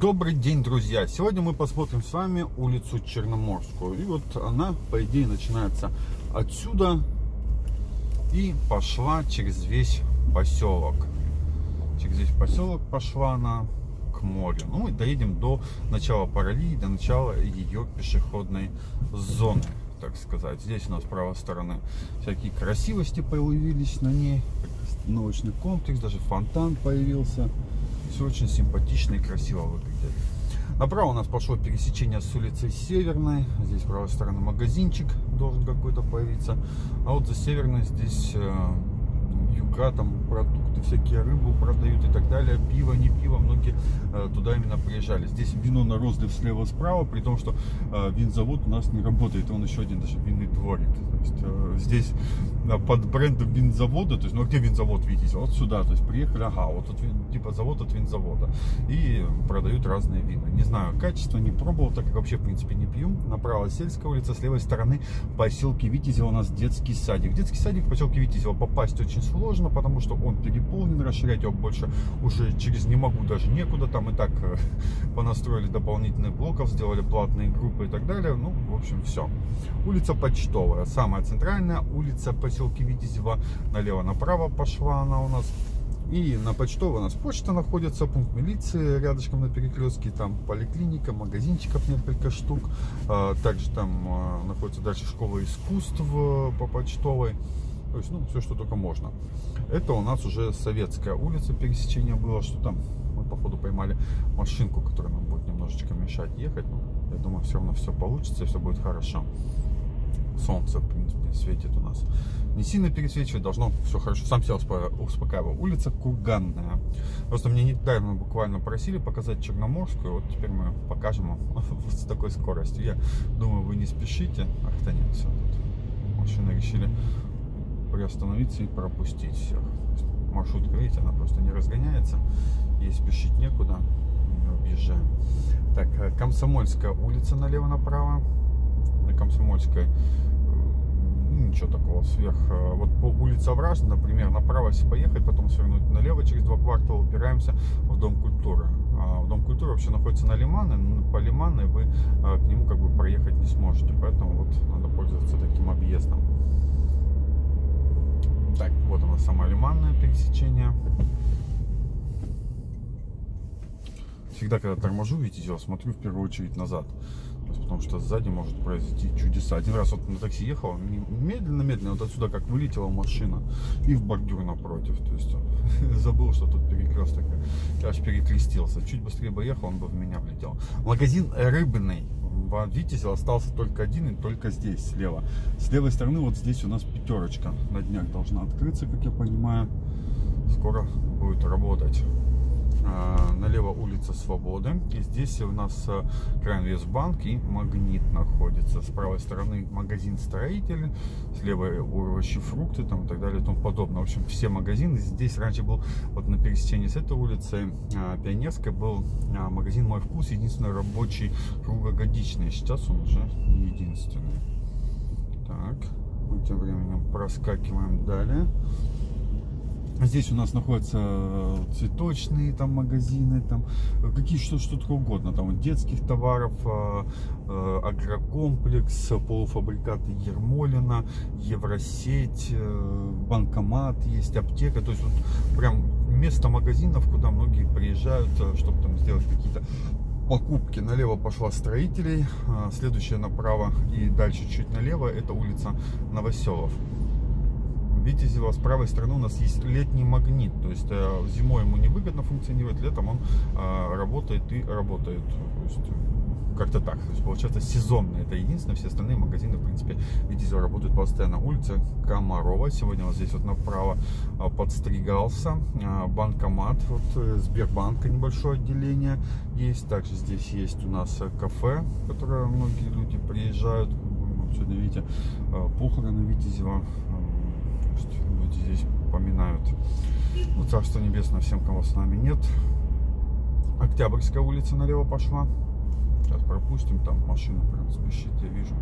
Добрый день, друзья! Сегодня мы посмотрим с вами улицу Черноморскую. И вот она, по идее, начинается отсюда и пошла через весь поселок. Через весь поселок пошла она к морю. Ну, мы доедем до начала Паралии, до начала ее пешеходной зоны, так сказать. Здесь у нас с правой стороны всякие красивости появились на ней. Научный комплекс, даже фонтан появился. Все очень симпатично и красиво выглядит. Направо у нас пошло пересечение с улицей Северной. Здесь с правой стороны магазинчик должен какой-то появиться. А вот за Северной здесь юга, там продукты всякие, рыбу продают и так далее. Пиво, не пиво, многие туда именно приезжали. Здесь вино на розлив слева-справа, при том, что винзавод у нас не работает. Он еще один даже винный дворик. То есть, здесь под брендом винзавода, то есть, ну где винзавод, видите, вот сюда, то есть приехали, ага, вот тут типа завод от винзавода. И продают разные вина. Не знаю, качество не пробовал, так как вообще в принципе не пью. Направо сельская улица, с левой стороны в поселке Витязево у нас детский садик. В детский садик в поселке Витязево попасть очень сложно, потому что он переполнен, расширять его больше уже через не могу, даже некуда. Там и так понастроили дополнительных блоков, сделали платные группы и так далее. Ну, в общем, все. Улица Почтовая, самая центральная улица в поселке Витязево. Налево-направо пошла она у нас. И на Почтовой у нас почта находится, пункт милиции рядышком на перекрестке, там поликлиника, магазинчиков несколько штук. Также там находится дальше школа искусств по Почтовой. То есть, ну, все, что только можно. Это у нас уже Советская улица, пересечение было, что там мы, походу, поймали машинку, которая нам будет немножечко мешать ехать. Но я думаю, все равно все получится, все будет хорошо. Солнце, в принципе, светит у нас. Не сильно пересвечивать, должно все хорошо. Сам себя успокаивал. Улица Курганная. Просто мне недавно буквально просили показать Черноморскую. Вот теперь мы покажем с такой скоростью. Я думаю, вы не спешите. Ах, да нет, все. Тут машины решили приостановиться и пропустить всех. Маршрутка, видите, она просто не разгоняется. Ей спешить некуда. Мы объезжаем. Так, Комсомольская улица налево-направо. На Комсомольской ничего такого сверх. Вот по улице Овражной, например, направо если поехать, потом свернуть налево через 2 квартала, упираемся в Дом культуры. Дом культуры вообще находится на Лиманной, но по Лиманной вы к нему как бы проехать не сможете, поэтому вот надо пользоваться таким объездом. Так, вот оно, самое Лиманное пересечение. Всегда, когда торможу, видите, я смотрю в первую очередь назад. Потому что сзади может произойти чудеса. Один раз вот на такси ехал, медленно-медленно, вот отсюда как вылетела машина и в бордюр напротив. То есть забыл, что тут перекресток. Я аж перекрестился. Чуть быстрее бы ехал, он бы в меня влетел. Магазин рыбный в Витязево остался только один, и только здесь, слева. С левой стороны вот здесь у нас пятерочка на днях должна открыться, как я понимаю. Скоро будет работать. Налево улица Свободы. И здесь у нас Крайинвестбанк и Магнит находится. С правой стороны магазин Строитель, слева овощи, фрукты там, и так далее и тому подобное. В общем, все магазины. Здесь раньше был, вот на пересечении с этой улицы Пионерской, был магазин Мой Вкус, единственный рабочий круглогодичный. Сейчас он уже не единственный. Так, мы тем временем проскакиваем далее. Здесь у нас находятся цветочные там магазины, там какие что угодно, там вот детских товаров, агрокомплекс, полуфабрикаты Ермолино, Евросеть, банкомат есть, аптека. То есть вот прям место магазинов, куда многие приезжают, чтобы там сделать какие-то покупки. Налево пошла Строителей, следующая направо и дальше чуть налево это улица Новоселов. Витязево, с правой стороны у нас есть летний Магнит, то есть зимой ему невыгодно функционировать, летом он работает и работает. Как-то так, то есть получается сезонный, это единственное, все остальные магазины в принципе Витязево работают постоянно. Улица Комарова, сегодня вот здесь вот направо подстригался, банкомат, вот Сбербанка небольшое отделение есть, также здесь есть у нас кафе, в которое многие люди приезжают. Сегодня видите похороны Витязева. Люди здесь поминают. Ну, Царство Небесное всем, кого с нами нет. Октябрьская улица налево пошла. Сейчас пропустим, там машина прям спешит, я вижу.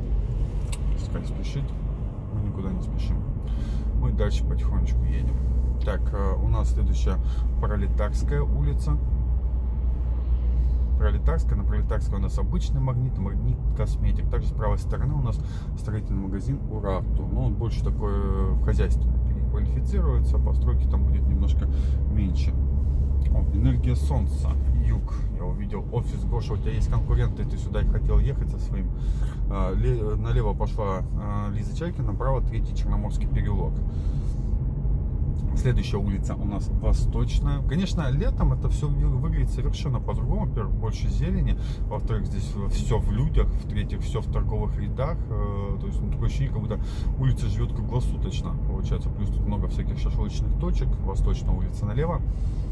Пускай спешит, мы никуда не спешим. Мы дальше потихонечку едем. Так, у нас следующая Пролетарская улица. Пролетарская, на Пролетарской у нас обычный магнит, магнит косметик. Также с правой стороны у нас строительный магазин Урарту. Но он больше такой в хозяйственный переквалифицируется, постройки там будет немножко меньше. О, энергия солнца, юг. Я увидел офис. Гоша, у тебя есть конкуренты, ты сюда хотел ехать со своим. Налево пошла Лиза Чайкина, направо Третий Черноморский переулок. Следующая улица у нас Восточная. Конечно, летом это все выглядит совершенно по-другому. Во-первых, больше зелени. Во-вторых, здесь все в людях. В-третьих, все в торговых рядах. То есть такое ощущение, как будто улица живет круглосуточно. Получается, плюс тут много всяких шашлычных точек. Восточная улица налево.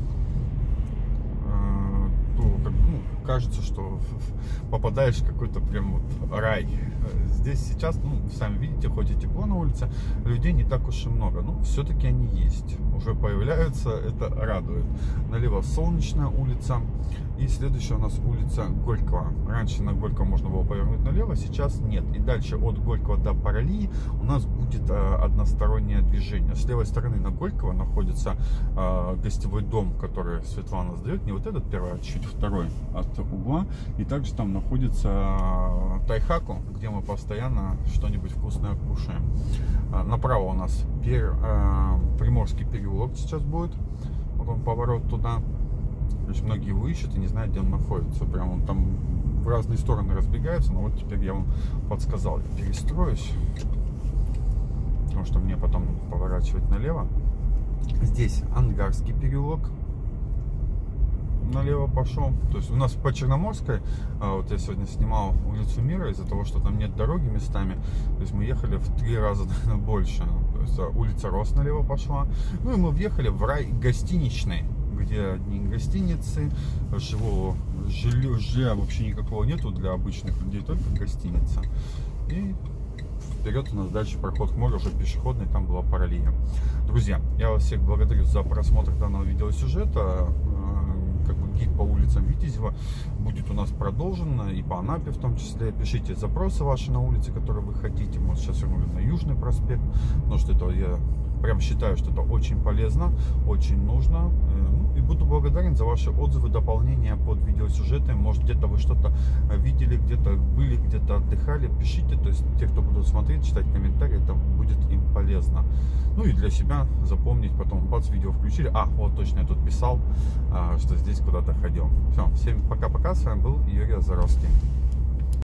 Кажется, что попадаешь в какой-то прям вот рай. Здесь сейчас, сами видите, хоть и тепло на улице, людей не так уж и много, но все-таки они есть, уже появляются, это радует. Налево Солнечная улица, и следующая у нас улица Горького. Раньше на Горького можно было повернуть налево, сейчас нет. И дальше от Горького до Паралии у нас будет одностороннее движение. С левой стороны на Горького находится гостевой дом, который Светлана сдает, не вот этот первый, а чуть второй от угла. И также там находится Тайхаку, где мы постоянно что-нибудь вкусное кушаем. Направо у нас Приморский переулок сейчас будет. Вот он, поворот туда. То есть многие его ищут и не знают, где он находится. Прям он там в разные стороны разбегается. Но вот теперь я вам подсказал. Я перестроюсь, потому что мне потом поворачивать налево. Здесь Ангарский переулок. Налево пошел. То есть у нас по Черноморской, вот я сегодня снимал улицу Мира, из-за того, что там нет дороги местами, то есть мы ехали в 3 раза, наверное, больше. То есть улица Рос налево пошла. Ну и мы въехали в рай гостиничный, где одни гостиницы, жилья вообще никакого нету для обычных людей, только гостиница. И вперед у нас дальше проход к морю, уже пешеходный, там была Паралия. Друзья, я вас всех благодарю за просмотр данного видеосюжета. Как бы гид по улицам Витязева будет у нас продолжен, и по Анапе в том числе. Пишите запросы ваши на улице, которые вы хотите. Мы сейчас вернули на Южный проспект, потому что это я прям считаю, что это очень полезно, очень нужно. И буду благодарен за ваши отзывы, дополнения под видеосюжеты. Может, где-то вы что-то видели, где-то были, где-то отдыхали. Пишите, то есть те, кто будут смотреть, читать комментарии, это будет им полезно. Ну и для себя запомнить, потом бац, видео включили. Вот точно я тут писал, что здесь куда-то ходил. Все, всем пока-пока, с вами был Юрий Озаровский.